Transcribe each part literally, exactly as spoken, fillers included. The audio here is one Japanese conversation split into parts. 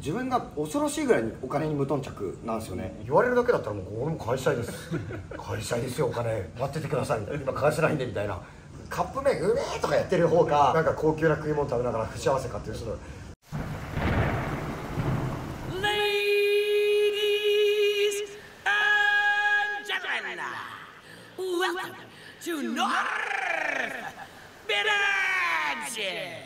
自分が恐ろしいぐらいにお金に無頓着なんですよね。言われるだけだったらもう俺も返したいです返したいですよ、お金待っててくださいみたいな、今返せないんでみたいな、カップ麺うめえとかやってる方がなんか高級な食い物食べながら不幸せかっていう、その Welcome to North Village!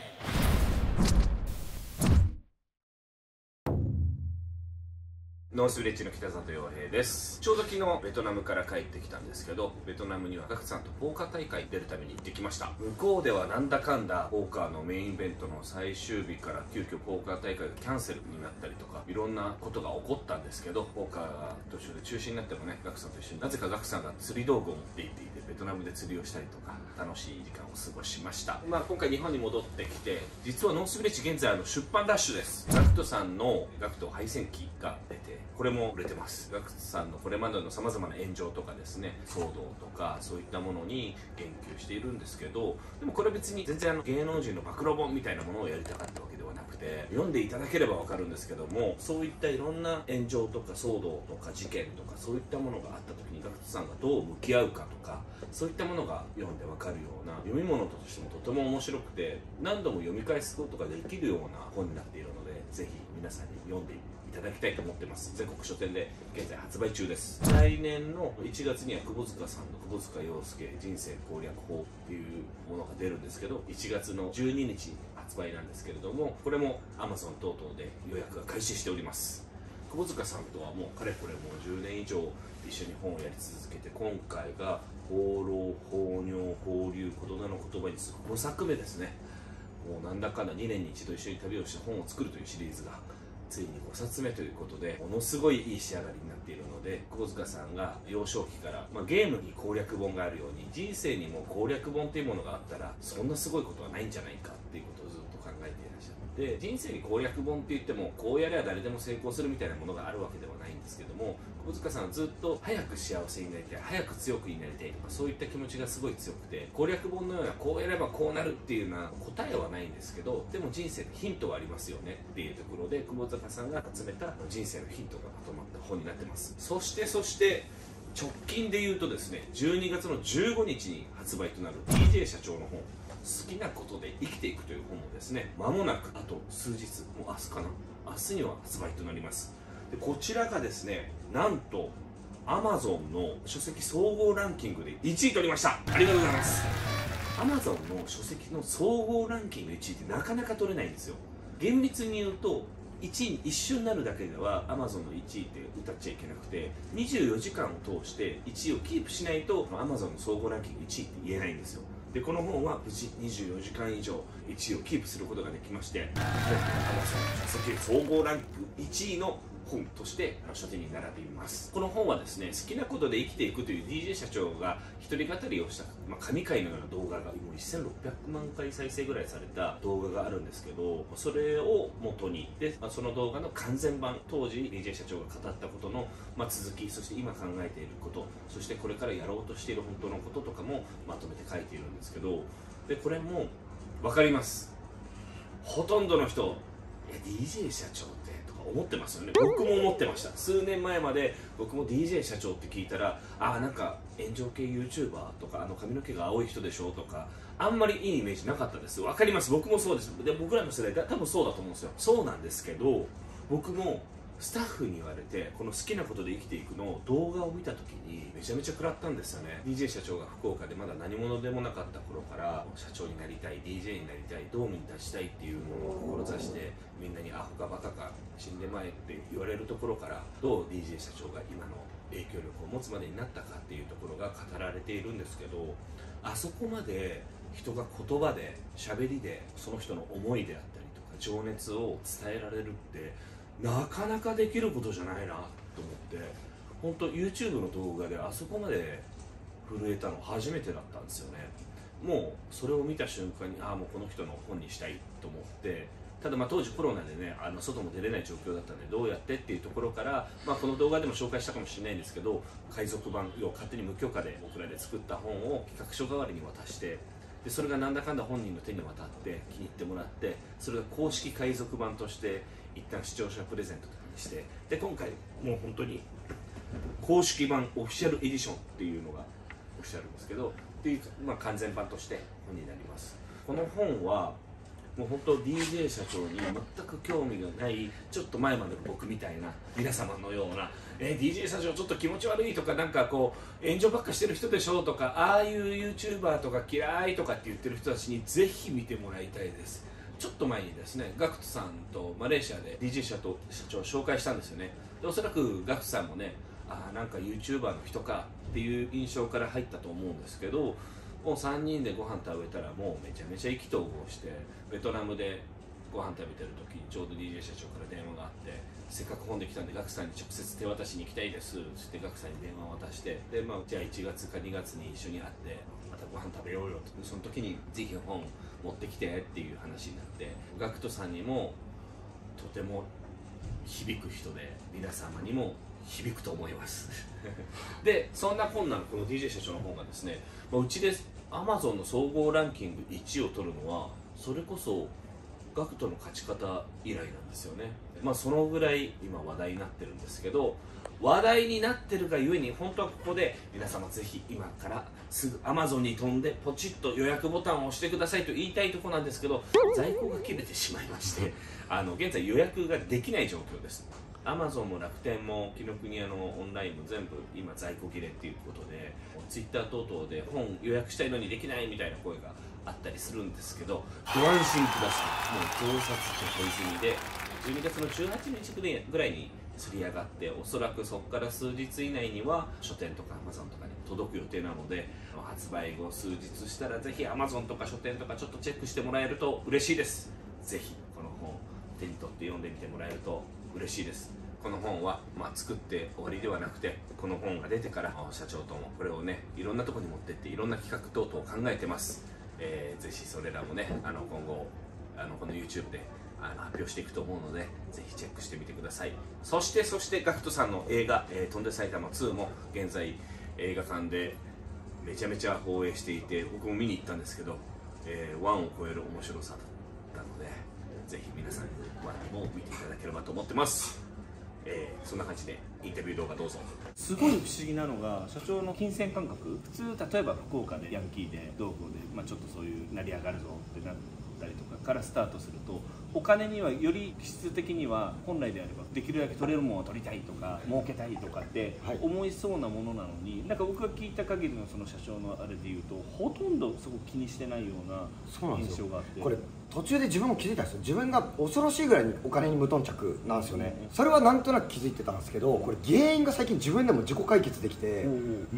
ノースヴィレッジの北里洋平です。ちょうど昨日ベトナムから帰ってきたんですけど、ベトナムにはガクさんとポーカー大会に出るために行ってきました。向こうではなんだかんだポーカーのメインイベントの最終日から急遽ポーカー大会がキャンセルになったりとか、いろんなことが起こったんですけど、ポーカーが途中で中止になってもね、ガクさんと一緒になぜかガクさんが釣り道具を持って行っていて、ベトナムで釣りをしたりとか楽しい時間を過ごしました。まあ今回日本に戻ってきて、実はノースヴィレッジ現在あの出版ラッシュです。ガクトさんのガクト配線機が出て、これも売れてます。ガクトさんのこれまでのさまざまな炎上とかですね、騒動とかそういったものに言及しているんですけど、でもこれ別に全然あの芸能人の暴露本みたいなものをやりたかったわけではなくて、読んでいただければわかるんですけども、そういったいろんな炎上とか騒動とか事件とかそういったものがあった時にガクトさんがどう向き合うかとか、そういったものが読んでわかるような読み物としてもとても面白くて、何度も読み返すことができるような本になっているので、ぜひ皆さんに読んでいただきたいと思ってます。全国書店で現在発売中です。来年のいちがつには窪塚さんの窪塚洋介人生攻略法っていうものが出るんですけど、いちがつのじゅうににち発売なんですけれども、これも Amazon 等々で予約が開始しております。窪塚さんとはもうかれこれもうじゅうねん以上一緒に本をやり続けて、今回が放浪放尿放流言霊の言葉にするごさくめですね。もうなんだかんだにねんに一度一緒に旅をして本を作るというシリーズがついにごさつめということで、ものすごいいい仕上がりになっているので、窪塚さんが幼少期から、まあ、ゲームに攻略本があるように人生にも攻略本っていうものがあったらそんなすごいことはないんじゃないかっていうことをずっと考えていらっしゃって、人生に攻略本って言ってもこうやれば誰でも成功するみたいなものがあるわけではないんですけども、窪塚さんはずっと早く幸せになりたい、早く強くになりたいとか、そういった気持ちがすごい強くて、攻略本のようなこうやればこうなるっていうような答えはないんですけど、でも人生のヒントはありますよねっていうところで、窪塚さんが集めた人生のヒントがまとまった本になってます。そしてそして直近で言うとですね、じゅうにがつのじゅうごにちに発売となる ディージェー 社長の本、好きなことで生きていくという本もですね、間もなくあと数日、もう明日かな、明日には発売となります。でこちらがですね、なんと Amazon の書籍総合ランキングでいちい取りました。ありがとうございます。 Amazon の書籍の総合ランキングいちいってなかなか取れないんですよ。厳密に言うといちいに一瞬になるだけでは Amazon のいちいって歌っちゃいけなくて、にじゅうよじかんを通していちいをキープしないと Amazon の総合ランキングいちいって言えないんですよ。でこの本は無事にじゅうよじかん以上いちいをキープすることができまして、 Amazon の書籍総合ランクいちいの本として書店に並びます。この本はですね、好きなことで生きていくという ディージェー 社長が一人語りをした、まあ、神回のような動画がもうせんろっぴゃくまんかい再生ぐらいされた動画があるんですけど、それを元にで、まあ、その動画の完全版、当時 ディージェー 社長が語ったことの、まあ、続き、そして今考えていること、そしてこれからやろうとしている本当のこととかもまとめて書いているんですけど、でこれも分かります。ほとんどの人、え ディージェー 社長って思ってますよね。僕も思ってました。数年前まで僕も ディージェー 社長って聞いたら、ああなんか炎上系 YouTuber とか、あの髪の毛が青い人でしょとか、あんまりいいイメージなかったです。わかります。僕もそうです。で僕らの世代だ多分そうだと思うんですよ。そうなんですけど、僕もスタッフに言われて、この好きなことで生きていくの動画を見た時にめちゃめちゃ食らったんですよね。 ディージェー 社長が福岡でまだ何者でもなかった頃から社長になりたい、 ディージェー になりたい、ドームに立ちたいっていうものを志して、みんなにアホかバカか死んでまえって言われるところから、どう ディージェー 社長が今の影響力を持つまでになったかっていうところが語られているんですけど、あそこまで人が言葉で喋りでその人の思いであったりとか情熱を伝えられるってなかなかできることじゃないなと思って、本当 YouTube の動画であそこまで震えたの初めてだったんですよね。もうそれを見た瞬間に、ああもうこの人の本にしたいと思って、ただまあ当時コロナでね、あの外も出れない状況だったんで、どうやってっていうところから、まあ、この動画でも紹介したかもしれないんですけど、海賊版要は勝手に無許可で僕らで作った本を企画書代わりに渡して、でそれがなんだかんだ本人の手に渡って気に入ってもらって、それが公式海賊版として一旦視聴者プレゼントとかにして、で今回もう本当に公式版オフィシャルエディションっていうのがオフィシャルですけどっていう、まあ、完全版として本になります。この本はもう本当 ディージェー 社長に全く興味がないちょっと前までの僕みたいな皆様のようなえー、ディージェー 社長ちょっと気持ち悪いとかなんかこう炎上ばっかしてる人でしょとかああいう YouTuber とか嫌いとかって言ってる人たちにぜひ見てもらいたいです。ちょっと前にですねガクトさんとマレーシアで ディージェー 社長を紹介したんですよね。でおそらくガクトさんもねあなんか YouTuber の人かっていう印象から入ったと思うんですけど、もうさんにんでご飯食べたらもうめちゃめちゃ意気投合してベトナムでご飯食べてる時にちょうど ディージェー 社長から電話があって、せっかく本で来たんでガクさんに直接手渡しに行きたいですってガクさんに電話を渡して、で、まあ、じゃあいちがつかにがつに一緒に会ってまたご飯食べようよと、その時にぜひ本持ってきてっていう話になって、ガクトさんにもとても響く人で皆様にも響くと思いますでそんな本なのこの ディージェー 社長の本がですね、まあ、うちで Amazon の総合ランキングいちいを取るのはそれこそガクトの勝ち方以来なんですよね。まあそのぐらい今話題になってるんですけど、話題になってるがゆえに本当はここで皆様ぜひ今からすぐ Amazon に飛んでポチッと予約ボタンを押してくださいと言いたいところなんですけど、在庫が切れてしまいましてあの現在予約ができない状況です。Amazon も楽天も紀ノ国屋のオンラインも全部今在庫切れっていうことで Twitter 等々で本予約したいのにできないみたいな声があったりするんですけど、ご安心ください。もう盗撮と小泉でじゅうにがつのじゅうはちにちぐらいに釣り上がって、おそらくそこから数日以内には書店とか Amazon とかに届く予定なので、発売後数日したらぜひ Amazon とか書店とかちょっとチェックしてもらえると嬉しいです。ぜひこの本手に取って読んでみてもらえると嬉しいです。この本は、まあ、作って終わりではなくて、この本が出てから社長ともこれをねいろんなところに持ってっていろんな企画等々を考えてます。えー、ぜひそれらもねあの今後あのこの YouTube であの発表していくと思うのでぜひチェックしてみてください。そしてそしてガクトさんの映画「えー、飛んで埼玉ツー」も現在映画館でめちゃめちゃ放映していて、僕も見に行ったんですけど、えー、ワンを超える面白さだったのでぜひ皆さんにワンも見ていただければと思ってます。えー、そんな感じでインタビュー動画どうぞ。 すごい不思議なのが社長の金銭感覚、普通例えば福岡でヤンキーでどうこうで、まあ、ちょっとそういう成り上がるぞってなったりとかからスタートすると、お金にはより質的には本来であればできるだけ取れるものを取りたいとか儲けたいとかって思いそうなものなのに、はい、なんか僕が聞いた限りのその社長のあれで言うとほとんどそこ気にしてないような印象があって、 これ途中で自分も気づいたんですよ。自分が恐ろしいぐらいにお金に無頓着なんですよね、うん、それはなんとなく気づいてたんですけど、これ原因が最近自分でも自己解決できて、うん、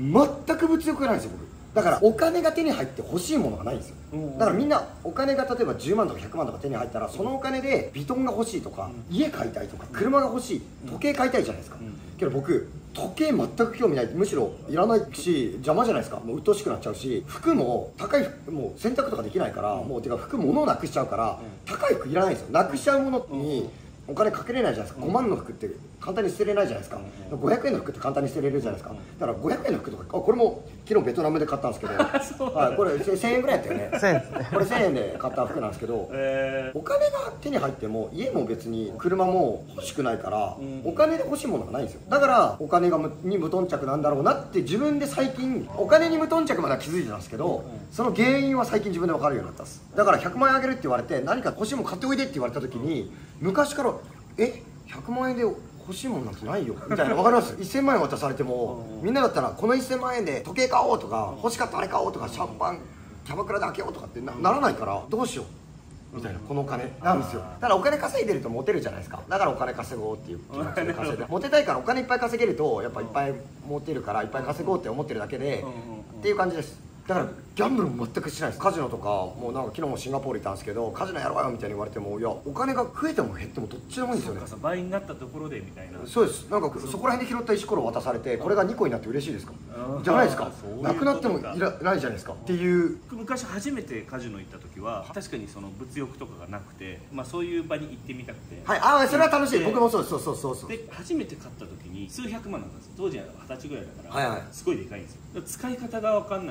全く物欲がないんですよ僕。だからお金が手に入って欲しいものがないんですよ。だからみんなお金が例えばじゅうまんとかひゃくまんとか手に入ったらそのお金でヴィトンが欲しいとか、うん、家買いたいとか車が欲しい、時計買いたいじゃないですか、うん、けど僕時計全く興味ない、むしろいらないし邪魔じゃないですか。もう鬱陶しくなっちゃうし、服も高い服もう洗濯とかできないから、うん、もうてか服物をなくしちゃうから、うん、高い服いらないんですよ。なくしちゃうものにお金かけれないじゃないですか。ごまんの服って簡単に捨てれないじゃないですか。ごひゃくえんの服って簡単に捨てれるじゃないですか。だからごひゃくえんの服とか、あこれも昨日ベトナムで買ったんですけどはい、これせんえんぐらいやったよねせんえんですね。これせんえんで買った服なんですけど、えー、お金が手に入っても家も別に車も欲しくないから、うん、お金で欲しいものがないんですよ。だからお金がに無頓着なんだろうなって自分で最近お金に無頓着までは気づいてたんですけど、うん、その原因は最近自分で分かるようになったんです。だからひゃくまんえんあげるって言われて何か欲しいもの買っておいでって言われた時に、昔からえひゃくまんえんで欲しいものなんてないよみたいな、分かりますいっせんまんえん渡されてもみんなだったらこのいっせんまんえんで時計買おうとか欲しかったあれ買おうとかシャンパンキャバクラで開けようとかって な, ならないからどうしようみたいな、このお金なんですよ。だからお金稼いでるとモテるじゃないですか。だからお金稼ごうっていう気持ちで稼いでモテたいからお金いっぱい稼げるとやっぱいっぱいモテるからいっぱい稼ごうって思ってるだけでっていう感じです。だからギャンブルも全くしないです。カジノとかもうなんか昨日もシンガポール行ったんですけど、カジノやろうよみたいに言われても、いやお金が増えても減ってもどっちでもいいんですよね。 そうか、倍になったところでみたいな。 そうです。なんかそこら辺で拾った石ころを渡されて、これがにこになって嬉しいですかじゃないですか。なくなってもいらないじゃないですかっていう。 昔初めてカジノ行った時は確かにその物欲とかがなくて、まあそういう場に行ってみたくて、 はい、ああそれは楽しい。僕もそうです。そうそうそうそう。 で初めて買った時に数百万なんですよ。当時ははたちぐらいだから、 はいはい、 すごいでかいんですよ。使い方が分かんないから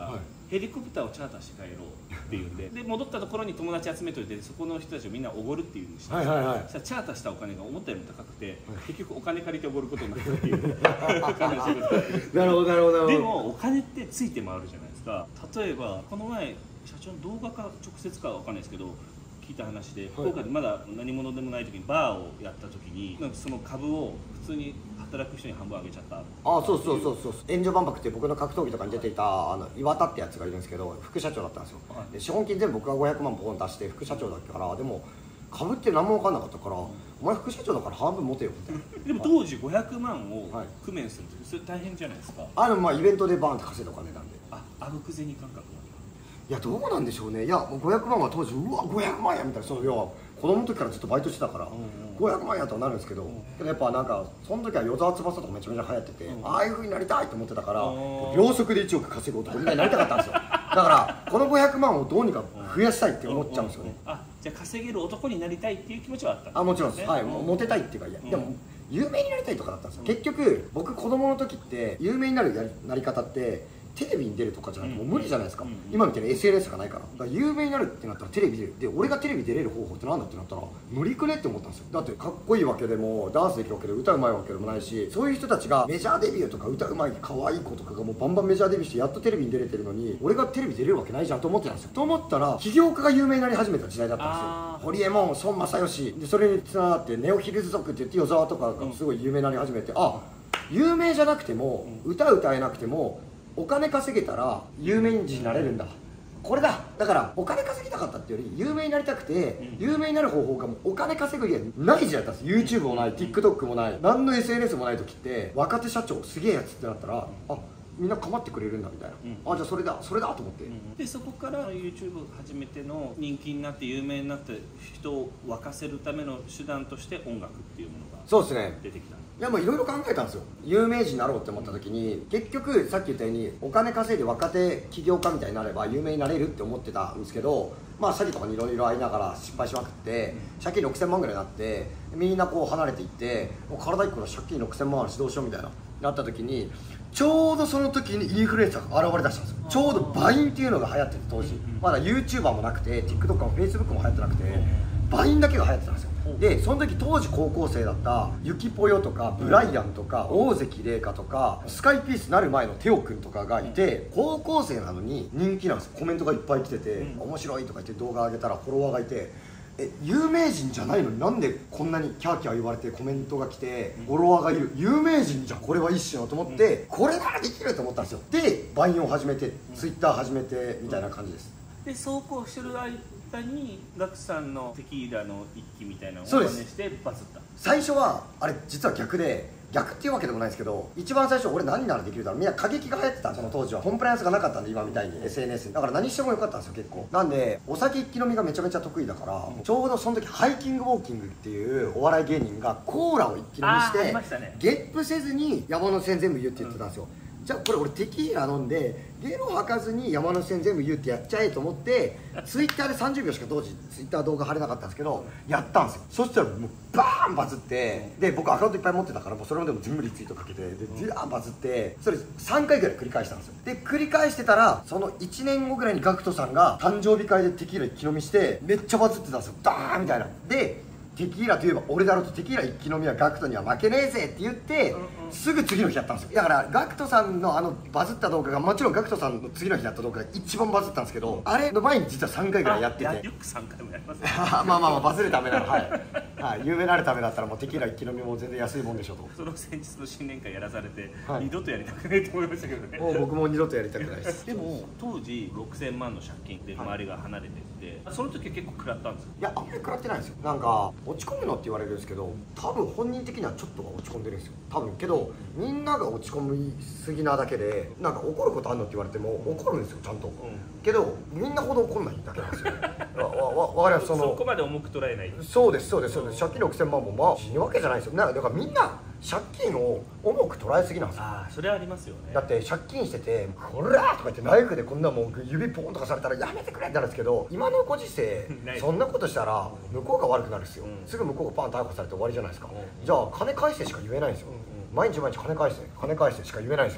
はい、ヘリコプターをチャーターして帰ろうっていうんでで戻ったところに友達集めといてそこの人たちをみんなおごるっていうんにして、はいはいはい、チャーターしたお金が思ったよりも高くて、はい、結局お金借りておごることになったっていうなるほどなるほど。 でもお金ってついて回るじゃないですか。例えばこの前社長の動画か直接かは分かんないですけど聞いた話で、福岡でまだ何者でもない時にバーをやった時になんかその株を普通に働く人に半分あげちゃった。ああ、そうそうそうそう。炎上万博って僕の格闘技とかに出ていたあの岩田ってやつがいるんですけど、副社長だったんですよ、はい、で資本金全部僕がごひゃくまんポン出して副社長だったから、でも株って何も分かんなかったから、お前副社長だから半分持てよみたいなでも工事ごひゃくまんを工面するってそれ大変じゃないですか。 あのまあイベントでバーンって稼いだお金なんで。 あ、あぶく銭感覚なんだ。 いやどうなんでしょうね。いやもうごひゃくまんは当時うわごひゃくまんやみたいな、その要は子供の時からずっとバイトしてたから、うんうん、ごひゃくまんやとはなるんですけど、うん、けどやっぱなんかその時は与沢翼とかめちゃめちゃ流行ってて、うん、ああいう風になりたいと思ってたから、秒速でいちおく稼ぐ男みたいになりたかったんですよ。だからこのごひゃくまんをどうにか増やしたいって思っちゃうんですよね。 あ、じゃあ稼げる男になりたいっていう気持ちはあったんですね。 あ、もちろんです、はい、モテたいっていうか、いや、うん、でも有名になりたいとかだったんですよ、うん、結局僕子供の時って有名になるやりなり方ってテレビに出るとかじゃなくてもう無理じゃないですか、うんうん、今みたいに エスエヌエス がないから。だから有名になるってなったらテレビ出るで、俺がテレビ出れる方法ってなんだってなったら無理くねって思ったんですよ。だってかっこいいわけでもダンスできるわけで歌うまいわけでもないし、そういう人たちがメジャーデビューとか歌うまい可愛い子とかがもうバンバンメジャーデビューしてやっとテレビに出れてるのに、俺がテレビ出れるわけないじゃんと思ってたんですよ。と思ったら起業家が有名になり始めた時代だったんですよ。ホリエモン、孫正義で、それにつながってネオヒルズ族って言って与沢とかがすごい有名になり始めて、あ、有名じゃなくても歌歌えなくてもお金稼げたら有名人になれるんだ、これだ。だからお金稼ぎたかったっていうより有名になりたくて、有名になる方法がもうお金稼ぐ以外ない時代だったんです。 YouTube もない TikTok もない何の エスエヌエス もない時って、若手社長すげえやつってなったら、あ、みんな構ってくれるんだみたいな、うん、あ、じゃあそれだそれだと思って、うん、でそこから YouTube 初めての人気になって有名になって人を沸かせるための手段として音楽っていうものがそうですね出てきた。 いやもういろいろ考えたんですよ。有名人になろうって思った時に結局さっき言ったようにお金稼いで若手起業家みたいになれば有名になれるって思ってたんですけど、まあ詐欺とかにいろいろありながら失敗しまくって借金ろくせんまんぐらいになって、みんなこう離れていって、もう体いっこの借金ろくせんまんあるしどうしようみたいななった時に、ちょうどその時にインフルエンサーが現れ出したんですよ。ちょうどバインっていうのが流行ってて、当時まだ YouTuber もなくて TikTok も Facebook も流行ってなくて、バインだけが流行ってたんですよ。でその時当時高校生だったゆきぽよとかブライアンとか大関麗華とかスカイピースになる前のテオくんとかがいて、高校生なのに人気なんですよ。コメントがいっぱい来てて、面白いとか言って動画上げたらフォロワーがいて、え、有名人じゃないのになんでこんなにキャーキャー言われてコメントが来てフォロワーがいる、有名人じゃんこれは一緒と思って、これならできると思ったんですよ。でバインを始めて Twitter 始めてみたいな感じです。 でそうこうしてる間にガクさんのテキーラの一揆みたいなのを真似してバズった。 最初はあれ実は逆で、逆っていうわけでもないですけど、一番最初俺何ならできるだろう、みんな過激が流行ってた。その当時はコンプライアンスがなかったんで今みたいに エスエヌエス にだから何してもよかったんですよ結構。なんでお酒一気飲みがめちゃめちゃ得意だから、うん、ちょうどその時ハイキングウォーキングっていうお笑い芸人がコーラを一気飲みして、ね、ゲップせずに山手線全部言うって言ってたんですよ、うん、じゃあこれ俺テキーラ飲んでゲロ吐かずに山手線全部言うってやっちゃえと思ってツイッターでさんじゅうびょうしか当時ツイッター動画貼れなかったんですけどやったんですよ。そしたらもうバーンバズって、で僕アカウントいっぱい持ってたからもうそれまでも全部リツイートかけてでバーンバズって、それさんかいぐらい繰り返したんですよ。で繰り返してたらそのいちねんごぐらいにガクトさんが誕生日会でテキーラ一気飲みしてめっちゃバズってたんですよ。ダーンみたいなでテキーラといえば俺だろとテキーラ一気飲みはガクトには負けねえぜって言って、うんうん、すぐ次の日やったんですよ。だからガクトさんのあのバズった動画がもちろんガクトさんの次の日やった動画が一番バズったんですけど、うん、あれの前に実はさんかいぐらいやってて、 よくさんかいもやりますねまあまあまあバズるためなのはい、はい、有名になるためだったらもうテキーラ一気飲みも全然安いもんでしょと。 その先日の新年会やらされて、はい、二度とやりたくないと思いましたけどね。 もう僕も二度とやりたくないですでも当時ろくせんまんの借金で周りが離れてって、はい、その時は結構食らったんですよ。 いやあんまり食らってないんですよ。なんか落ち込むのって言われるんですけど、多分本人的にはちょっとは落ち込んでるんですよ多分。けどみんなが落ち込みすぎなだけで、なんか怒ることあるのって言われても怒るんですよちゃんと、うん、けどみんなほど怒んないだけなんですよわ, わ, わかります。そのそこまで重く捉えない。 そうですそうですそうです。借金ろくせんまんもまあ死ぬわけじゃないですよ。だからみんな借金を重く捉えすぎなんですよ。 ああそれはありますよね。 だって借金してて「こら!」とか言ってナイフでこんなもん指ポンとかされたらやめてくれってなるんですけど、今のご時世そんなことしたら向こうが悪くなるんですよ、うん、すぐ向こうがパン逮捕されて終わりじゃないですか、うん、じゃあ金返してしか言えないんですよ、うん、毎日毎日金返して金返してしか言えないんですよ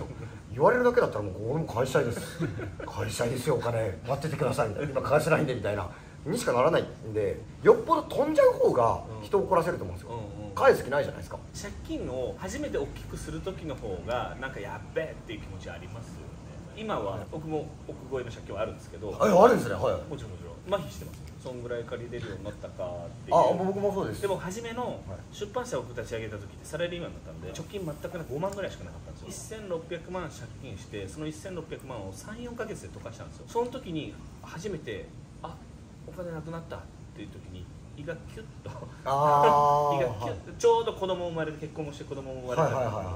言われるだけだったらもう俺も返したいです返したいですよ、お金待っててくださいみたいな、今返せないんでみたいなにしかならないんで、よっぽど飛んじゃう方が人を怒らせると思うんですよ、うんうん、返す気ないじゃないですか。 借金を初めて大きくする時の方がなんかやっべえっていう気持ちありますよね。今は僕も億超えの借金はあるんですけど、 はい、あるんですね、はい、 もちろんもちろん麻痺してます。そんぐらい借りれるようになったかっていう。 あ、僕もそうです。 でも初めの出版社を立ち上げた時ってサラリーマンだったんで貯金全くなくごまんぐらいしかなかったんですよ。せんろっぴゃくまん借金して、そのせんろっぴゃくまんをさん、よんかげつで溶かしたんですよ。その時に初めてあ、お金なくなったっていう時に胃がキュッとあ胃がキュッと、ちょうど子供生まれて結婚もして子供も生まれたはいはいはいはい、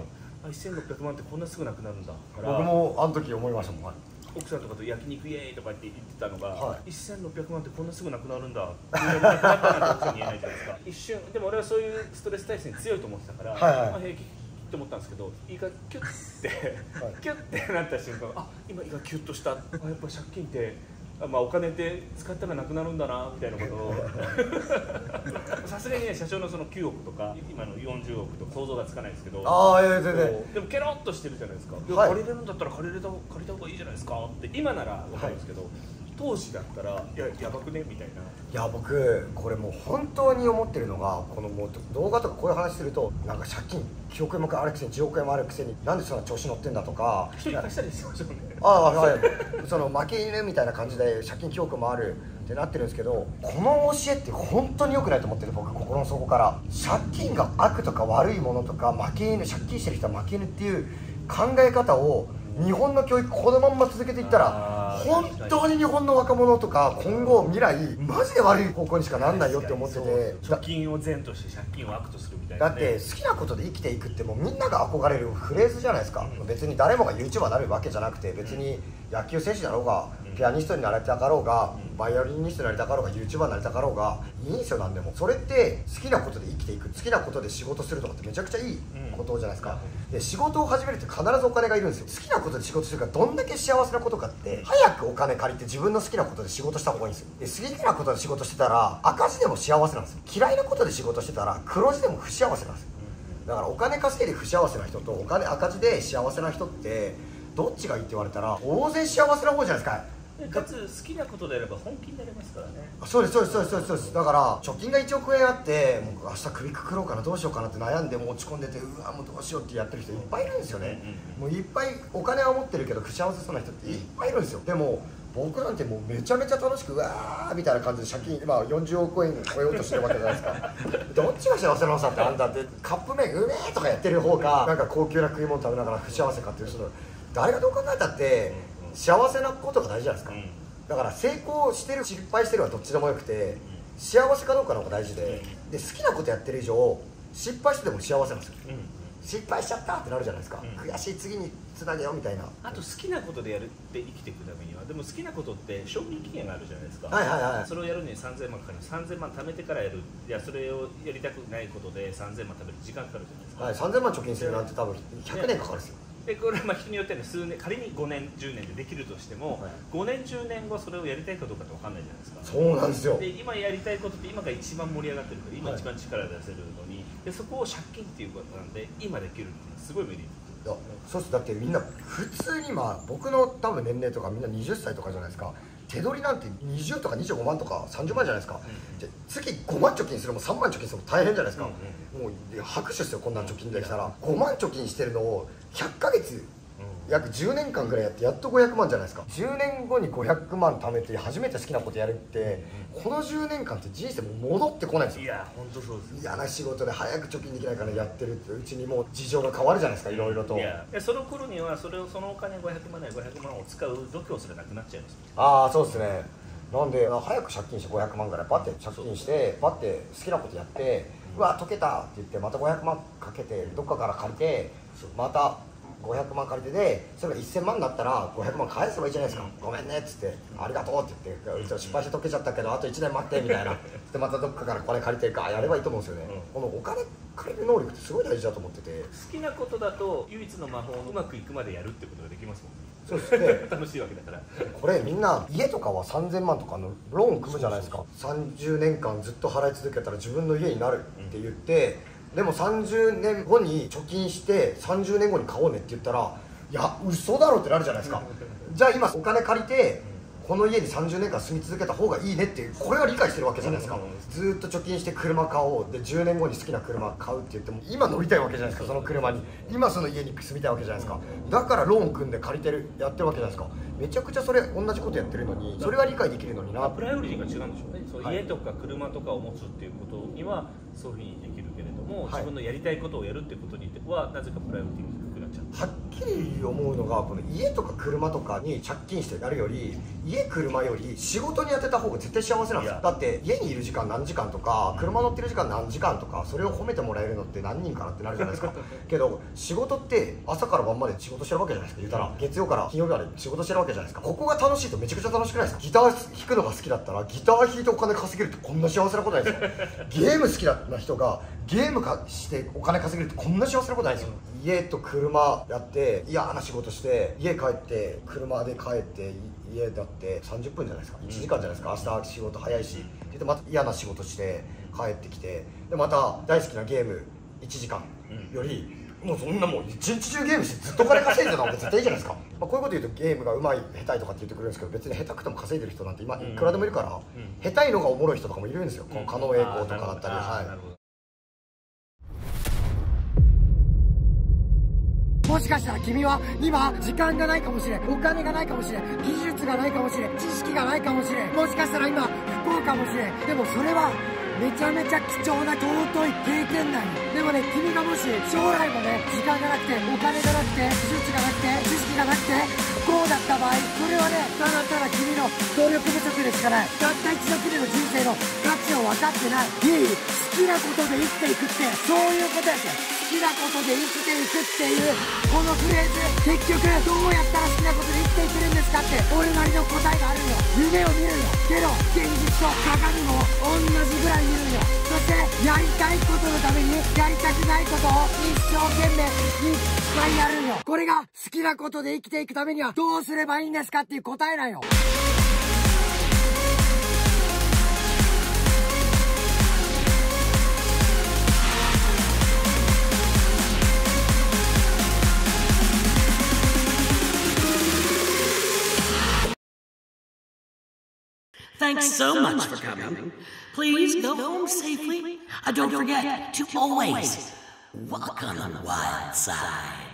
せんろっぴゃくまんってこんなすぐなくなるんだ。 僕もあの時思いましたもん、はい、 奥さんとかと焼肉イエーイとかって言ってたのが、 はい、 せんろっぴゃくまんってこんなすぐなくなるんだって言われたら奥さんに言えないじゃないですか。一瞬でも俺はそういうストレス耐性に強いと思ってたから、はいはい、まあ、平気って思ったんですけど、胃がキュッて、はい、キュッてなった瞬間、あ、今胃がキュッとした、あ、やっぱ借金ってまあお金って使ったらなくなるんだなみたいなことをさすがにね、社長のそのきゅうおくとか今のよんじゅうおくとか想像がつかないですけど、 ああ、いや全然でもケロッとしてるじゃないですか、はい、借りれるんだったら借りれた借りた方がいいじゃないですかって今なら分かるんですけど、はい、当時だったらいややばくねみたいな。 いや僕これもう本当に思ってるのが、このもう動画とかこういう話するとなんか借金きおくえんもあるくせにじゅうおくえんもあるくせになんでそんな調子乗ってんだとか、 一人貸したりしましょうね。 ああ、はい、その負け犬みたいな感じで借金きおくもあるってなってるんですけど、この教えって本当に良くないと思ってる、僕心の底から。借金が悪とか悪いものとか、負け犬、借金してる人は負け犬っていう考え方を日本の教育このまんま続けていったら、本当に日本の若者とか今後未来マジで悪い方向にしかなんないよって思ってて、 貯金を善として借金を悪とするみたいな、 ね、だって好きなことで生きていくってもうみんなが憧れるフレーズじゃないですか、うん、別に誰もが ユーチューバー になるわけじゃなくて、別に野球選手だろうが、うん、ピアニストになりたかろうが、うん、バイオリニストになりたかろうが ユーチューバー になりたかろうがいいんですよ。なんでもそれって好きなことで生きていく、好きなことで仕事するとかってめちゃくちゃいいことじゃないですか、うん、で仕事を始めるって必ずお金がいるんですよ。好きなことで仕事するからどんだけ幸せなことかって、早くお金借りて自分の好きなことで仕事した方がいいんですよ。で好きなことで仕事してたら赤字でも幸せなんですよ。嫌いなことで仕事してたら黒字でも不幸せなんですよ。だからお金稼いで不幸せな人とお金赤字で幸せな人ってどっちがいいって言われたら当然幸せな方じゃないですか。 かつ好きなことであれば本気になれますからね。 そうですそうですそうですそうです。だから貯金がいちおくえんあってもう明日首くくろうかなどうしようかなって悩んでも落ち込んでて、うわもうどうしようってやってる人いっぱいいるんですよね、うんうん、もういっぱいお金は持ってるけど不幸せそうな人っていっぱいいるんですよ。でも僕なんてもうめちゃめちゃ楽しくうわーみたいな感じで借金、まあ、よんじゅうおくえん超えようとしてるわけじゃないですかどっちが幸せなのさって、あんたってカップ麺うめえとかやってる方がなんか高級な食い物食べながら不幸せかっていう、その誰がどう考えたって幸せなことが大事じゃないですか、うん、だから成功してる失敗してるはどっちでもよくて、幸せかどうかの方が大事で、で好きなことやってる以上失敗してでも幸せなんですよ、うん、失敗しちゃったってなるじゃないですか、うん、悔しい次につなげようみたいな。 あと好きなことでやるって生きていくためには、でも好きなことって賞味期限があるじゃないですか。 はいはいはい。 それをやるのにさんぜんまんかかる。さんぜんまん貯めてからやる。いやそれをやりたくないことでさんぜんまん貯める時間かかるじゃないですか。 はい、さんぜんまん貯金するなんて多分ひゃくねんかかるんですよ。 でこれはまあ人によっては数年、仮にごねんじゅうねんでできるとしても、はい、ごねんじゅうねんごそれをやりたいかどうかって分かんないじゃないですか。 そうなんですよ。 で今やりたいことって今が一番盛り上がってるから、今一番力出せるのに、はい、でそこを借金っていうことなんで今できるっていうのはすごいメリット。 いやそうです。だってみんな普通にまあ僕の多分年齢とかみんなはたちとかじゃないですか。手取りなんてにじゅうとかにじゅうごまんとかさんじゅうまんじゃないですか、うん、じゃ月ごまん貯金するもさんまん貯金するも大変じゃないですか、うんうん、もう拍手ですよこんな貯金できたら。ごまん貯金してるのをひゃっかげつ約じゅうねんかんぐらいやってやっとごひゃくまんじゃないですか。じゅうねんごにごひゃくまん貯めて初めて好きなことやるって、このじゅうねんかんって人生も戻ってこないんですよ。 いや本当そうです。 嫌な仕事で早く貯金できないからやってるってうちにもう事情が変わるじゃないですか、いろいろと。 いやその頃にはそれをそのお金ごひゃくまんやごひゃくまんを使う度胸すらなくなっちゃいます。 ああそうですね。なんで早く借金してごひゃくまんぐらいパッて借金してパッて好きなことやって、うわ解けたって言ってまたごひゃくまんかけてどっかから借りてまたごひゃくまん借りてで、それがせんまんになったらごひゃくまん返せばいいじゃないですか、うん、ごめんねっつってありがとうって言って失敗して解けちゃったけどあといちねん待ってみたいなでまたどっかからこれ借りてるかやればいいと思うんですよね、うん、このお金借りる能力ってすごい大事だと思ってて、 好きなことだと唯一の魔法をうまくいくまでやるってことができますもんね。 そうですね楽しいわけだからこれみんな家とかはさんぜんまんとかのローン組むじゃないですか。さんじゅうねんかんずっと払い続けたら自分の家になるって言って、うん、でもさんじゅうねんごに貯金してさんじゅうねんごに買おうねって言ったらいや嘘だろってなるじゃないですか。じゃあ今お金借りてこの家にさんじゅうねんかん住み続けた方がいいねっていう、これは理解してるわけじゃないですか。ずーっと貯金して車買おうでじゅうねんごに好きな車買うって言っても今乗りたいわけじゃないですか、その車に。今その家に住みたいわけじゃないですか。だからローン組んで借りてるやってるわけじゃないですか。めちゃくちゃそれ同じことやってるのに、それは理解できるのにな。 プライオリティが違うんでしょうね。そう、家とか車とかを持つっていうことにはそういうふうにできるけれども、はい、自分のやりたいことをやるっていうことにはなぜかプライオリティが低くなっちゃう。 はっきり思うのが、この家とか車とかに借金してやるより家車より仕事に当てた方が絶対幸せなんですよ。だって家にいる時間何時間とか車乗ってる時間何時間とか、それを褒めてもらえるのって何人かなってなるじゃないですかけど仕事って朝から晩まで仕事してるわけじゃないですか。言ったら月曜から金曜日まで仕事してるわけじゃないですか。ここが楽しいとめちゃくちゃ楽しくないですか。ギター弾くのが好きだったらギター弾いてお金稼げるってこんな幸せなことないですよゲーム好きな人がゲームかしてお金稼げるってこんな幸せなことないですよ。家と車やって嫌な仕事して家帰って車で帰って家だってさんじゅっぷんじゃないですか、いちじかんじゃないですか。明日仕事早いしでまた嫌な仕事して帰ってきてでまた大好きなゲームいちじかんより、もうそんなもう一日中ゲームしてずっと金稼いでた方が絶対いいじゃないですかまあこういうこと言うとゲームがうまい下手いとかって言ってくれるんですけど、別に下手くても稼いでる人なんて今いくらでもいるから、下手いのがおもろい人とかもいるんですよ。この狩野英孝とかだったり。はいもしかしたら君は今時間がないかもしれん、お金がないかもしれん、技術がないかもしれん、知識がないかもしれん、もしかしたら今不幸かもしれん。でもそれはめちゃめちゃ貴重な尊い経験なんよ。でもね、君がもし将来もね時間がなくてお金がなくて技術がなくて知識がなくて不幸だった場合、それはねただただ君の努力不足でしかない。たった一度きりの人生の価値を分かってない。いい好きなことで生きていくってそういうことやって。好きなことで生きていくっていうこのフレーズ、結局どうやったら好きなことで生きていけるんですかって俺なりの答えがあるんよ。夢を見るんよ。けど現実と鏡も同じぐらい見るんよ。そしてやりたいことのためにやりたくないことを一生懸命いっぱいやるんよ。これが好きなことで生きていくためにはどうすればいいんですかっていう答えなんよ。 Thanks so much for coming. Please go home safely. Uh, don't forget to always walk on the wild side.